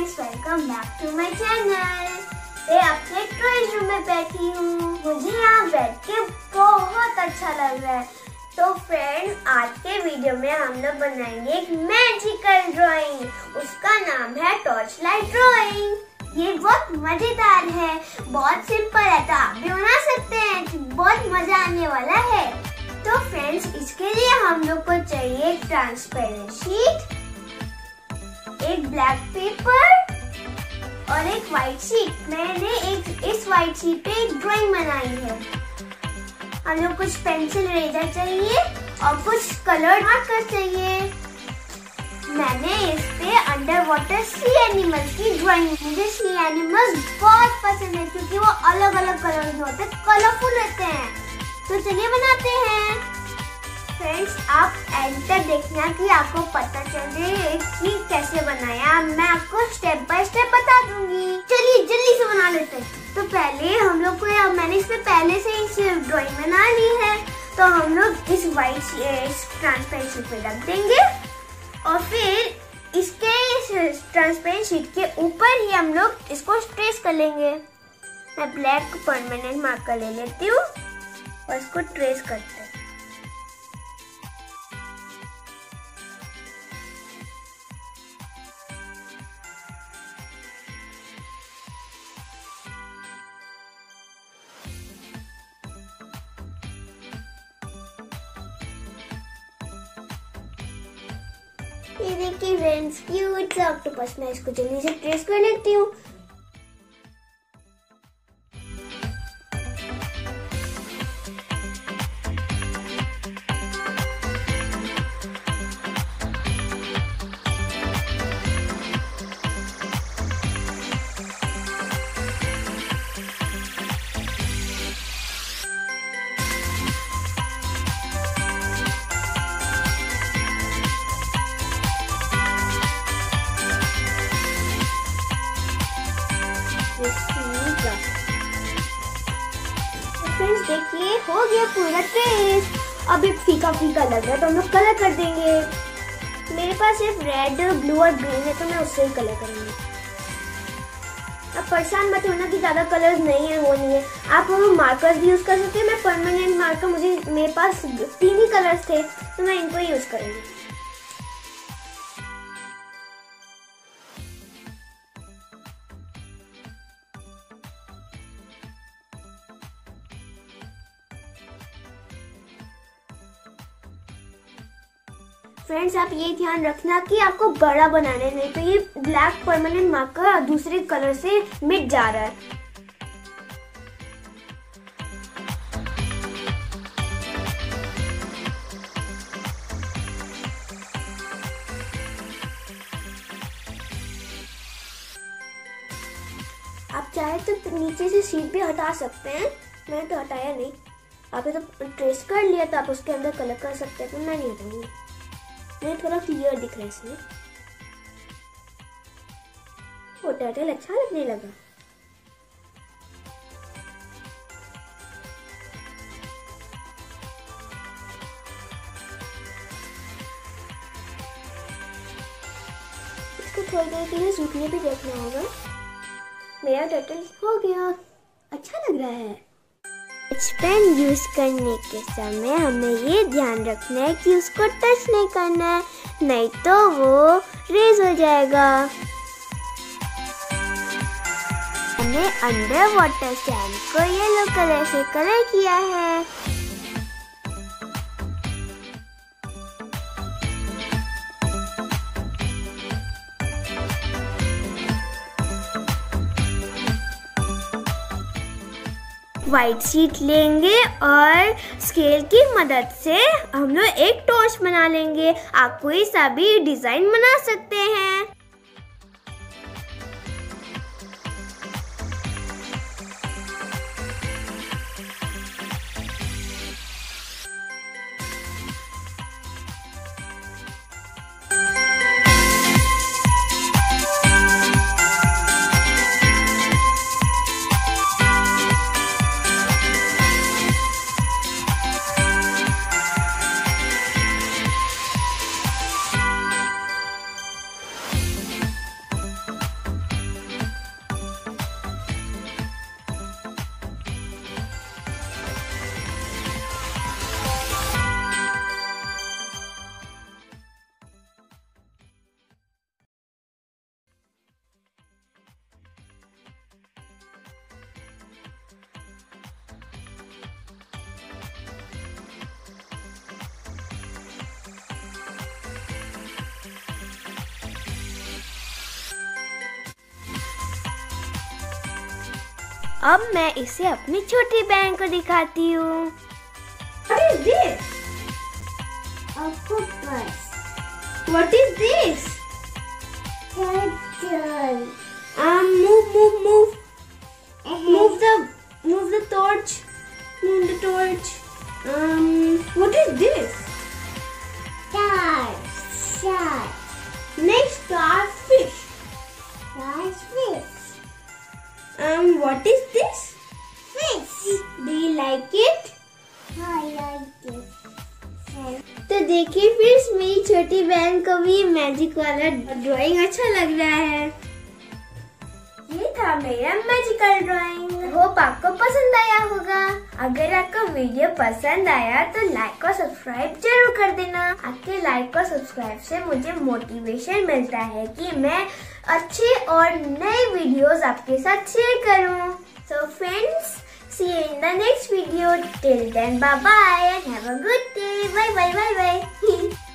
Guys, welcome back to my channel. मैं अपने drawing room में बैठी हूँ। मुझे यहाँ बैठ के बहुत अच्छा लग रहा है। तो फ्रेंड्स, आज के वीडियो में हम लोग बनाएंगे एक मैजिकल ड्राइंग। उसका नाम है टॉर्च लाइट ड्राइंग। ये बहुत मजेदार है, बहुत सिंपल है, तो आप भी बना सकते हैं। बहुत मजा आने वाला है। तो फ्रेंड्स, इसके लिए हम लोग को चाहिए एक ट्रांसपेरेंट शीट, एक ब्लैक पेपर और एक व्हाइट शीट। मैंने इस व्हाइट शीट पे एक ड्राइंग बनाई है। हम लोग कुछ पेंसिल इरेजर चाहिए और कुछ कलर मार्कर चाहिए। मैंने इस पे अंडर वाटर सी एनिमल्स की ड्राइंग। मुझे सी एनिमल्स बहुत पसंद है क्योंकि वो अलग अलग कलर में होते हैं, कलरफुल रहते हैं। तो चलिए बनाते हैं। फ्रेंड्स, आप एंड तक देखना कि आपको पता चल जाए कि कैसे बनाया। मैं आपको स्टेप बाय स्टेप बता दूंगी। चलिए जल्दी से बना लेते हैं। तो पहले हम लोग को मैंने इस पे पहले से इस ड्राइंग बना ली है, तो हम लोग इस व्हाइट ट्रांसपेरेंट शीट पे रख देंगे और फिर इसके इस ट्रांसपेरेंट शीट के ऊपर ही हम लोग इसको ट्रेस कर लेंगे। मैं ब्लैक परमानेंट मार्कर ले लेती हूँ और इसको ट्रेस करते हैं। ये देखिए फ्रेंड्स, क्यूट सा ऑक्टोपस। मैं इसको जल्दी से ट्रेस कर लेती हूँ। फ्रेंड्स, देखिए हो गया पूरा ट्रेस। अब एक फीका फीका लग रहा है तो हम लोग कलर कर देंगे। मेरे पास सिर्फ रेड, ब्लू और ग्रीन है, तो मैं उससे ही कलर करूंगी। अब परेशान मत होना कि ज्यादा कलर्स नहीं है, वो नहीं है। आप मार्कर्स भी यूज कर सकते हैं। मैं परमानेंट मार्कर, मेरे पास 3 ही कलर्स थे, तो मैं इनको यूज करूंगी। फ्रेंड्स, आप ये ध्यान रखना कि आपको बड़ा बनाने नहीं, तो ये ब्लैक परमानेंट मार्कर दूसरे कलर से मिट जा रहा है। आप चाहे तो नीचे से शीट भी हटा सकते हैं। मैंने तो हटाया नहीं। आपने तो ट्रेस कर लिया, तो आप उसके अंदर कलर कर सकते हैं, तो मैं नहीं हटाऊंगी। मुझे थोड़ा क्लियर दिख रहा है इसमें। वो टर्टल अच्छा लगने लगा। इसको थोड़ी देर के लिए सूखने भी देखना होगा। मेरा टर्टल हो गया, अच्छा लग रहा है। पेन यूज करने के समय हमें ये ध्यान रखना है कि उसको टच नहीं करना है, नहीं तो वो रेज हो जाएगा। मैंने अंडर वाटर सैंड को येलो कलर से कलर किया है। व्हाइट शीट लेंगे और स्केल की मदद से हम लोग एक टॉर्च बना लेंगे। आप कोई सा भी डिजाइन बना सकते हैं। अब मैं इसे अपनी छोटी बहन को दिखाती हूँ। What is this? Octopus. What is this? Turtle. Move. Move the torch. Move the torch. What is this? Shark. Next, starfish. What is this? Fish. Do you like it? I like it. तो देखिए friends, मेरी छोटी बहन को भी magic वाला drawing अच्छा लग रहा है। ये था मेरा मैजिकल ड्राइंग। होप आपको पसंद आया होगा। अगर आपको वीडियो पसंद आया तो लाइक और सब्सक्राइब जरूर कर देना। आपके लाइक और सब्सक्राइब से मुझे मोटिवेशन मिलता है कि मैं अच्छे और नए वीडियोस आपके साथ शेयर करूं। So friends, see you in the next video. Till then, bye bye and have a good day. Bye.